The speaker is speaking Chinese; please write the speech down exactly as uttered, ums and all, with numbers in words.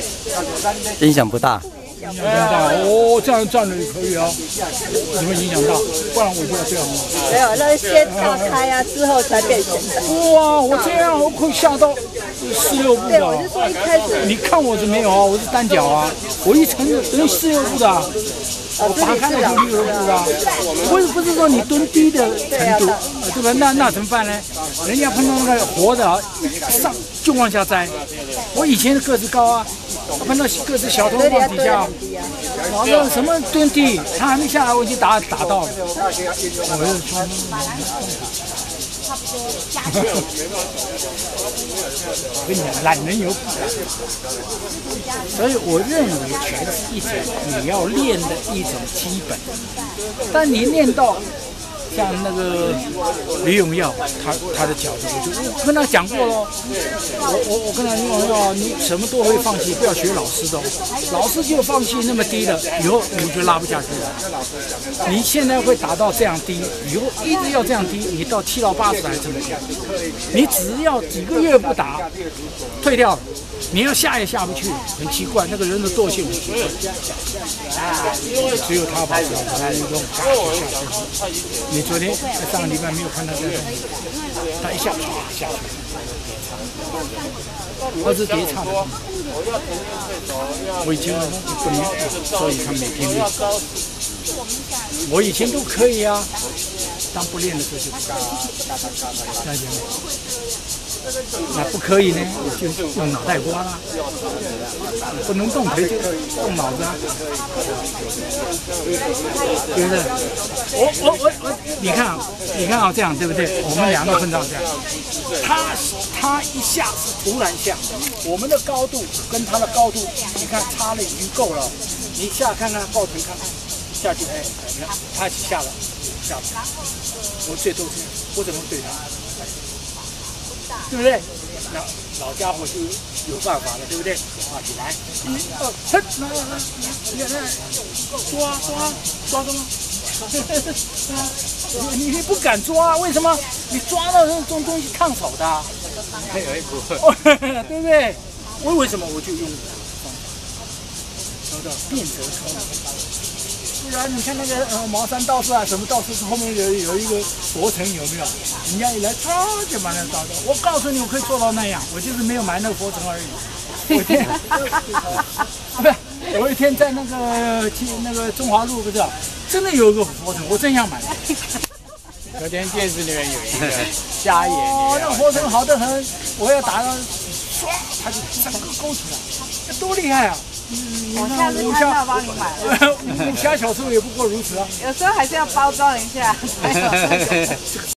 影响不大。 影响不大哦，这样站着也可以啊，怎么影响大？不然我就要这样。 没有，那先大开啊，之后才变旋转。 哇，我这样我会吓到四六步的。 对，我是说一开始。 你看我这没有啊，我是单脚啊，我一层等于四六步的。 我拔开了就六六步啊，不是不是说你蹲低的程度，对吧？那那怎么办呢？人家碰到那个活的上就往下摘。我以前的个子高啊，碰到个子小的往底下，然后什么蹲低，他还没下来我已经打打到了。我就说，我跟你讲，懒人有苦啊。所以我认为拳是一种你要练的一种基本，但你练到像那个李永耀，他他的脚就我跟他讲过咯，我我我跟他说，你什么都会放弃，不要学老师的，老师就放弃那么低了，以后你就拉不下去了。你现在会打到这样低，以后一直要这样低，你到七老八十还这么低。你只要几个月不打，退掉了。 你要下也下不去，很奇怪，那个人的惰性很奇怪。只有他把脚他一动下去下去。你昨天上个礼拜没有看他在动，他一下唰下去，他是叠唱的。我以前不能，所以他没听力。我以前都可以啊，当不练的时候就不干。了解吗？ 那不可以呢，就用脑袋瓜啦，不能动腿就动脑子啊，对不对？我我我我，你看啊，你看啊，这样对不对？我们两个碰到这样，他他一下是突然下，我们的高度跟他的高度，你看差了已经够了。你下看看抱腿看，下去哎，你看他下了，下了，我最多是，我怎么对他？ 对不对？那老家伙就有办法了，对不对？抓起来，一二三，来来来，你看，抓抓抓住吗？你你不敢抓，为什么？你抓到这种东西烫手的，还有一股，对不对？我为什么我就用叫做变则聪明。 不然你看那个呃茅山道士啊，什么道士后面有有一个佛城有没有？人家一来，唰就把那个找到。我告诉你，我可以做到那样，我就是没有买那个佛城而已。有一天，不是有一天在那个去那个中华路不是，真的有一个佛城，我真想买。昨天电视里面有一个瞎眼，哦，那个佛城好得很，我要打到，唰，他就整个勾起来，多厉害啊！ 我下次看到帮你买。 其他小时候也不过如此啊。 有时候还是要包装一下。